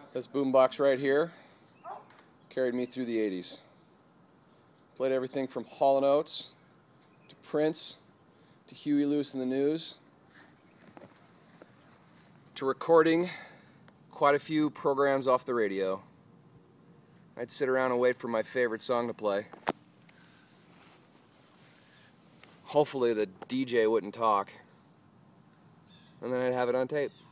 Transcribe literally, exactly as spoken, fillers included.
This boombox right here carried me through the eighties. Played everything from Hall and Oates to Prince to Huey Lewis and the News to recording quite a few programs off the radio. I'd sit around and wait for my favorite song to play. Hopefully the D J wouldn't talk, and then I'd have it on tape.